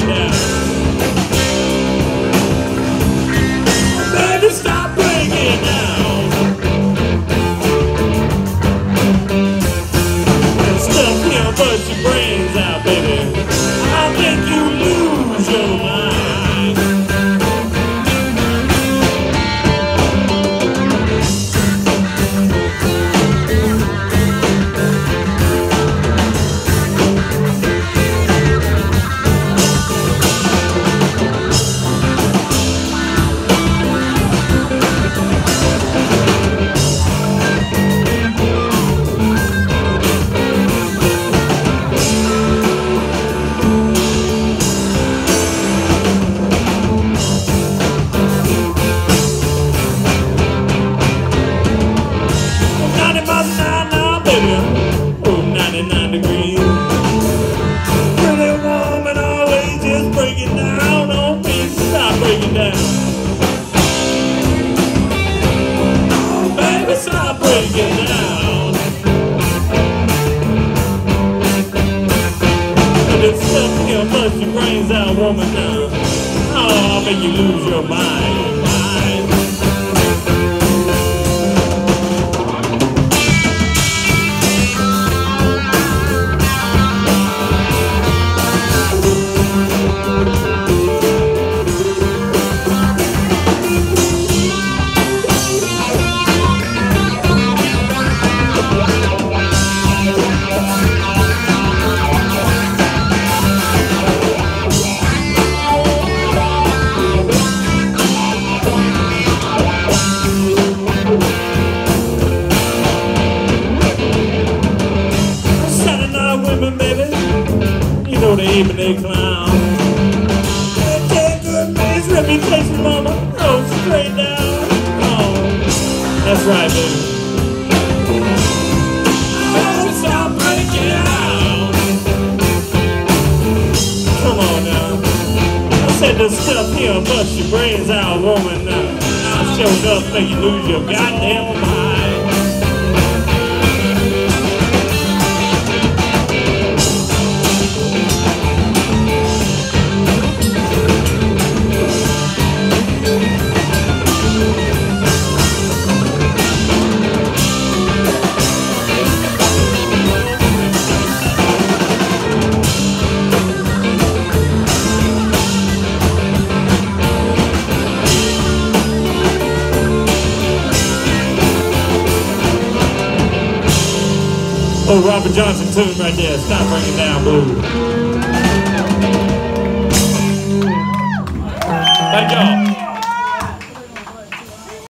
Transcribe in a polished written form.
down. Baby, stop breaking down. And stuff here, but your brains out, baby. I think you lose your mind. Oh, 99 degrees. Pretty woman always just breaking down on me. Stop breaking down. Oh, baby, stop breaking down. And it's stuff here, bust your brains out, woman, now. Oh, I'll make you lose your mind. Baby, you know they aim and they clown. They take good man's reputation, mama, go straight down. Oh, that's right, baby. Oh, stop breaking down. Come on now. I said the stuff here bust your brains out, woman. I showed up make you lose your goddamn mind. Oh, Robert Johnson tune right there. Stop bringing down blues. Thank y'all.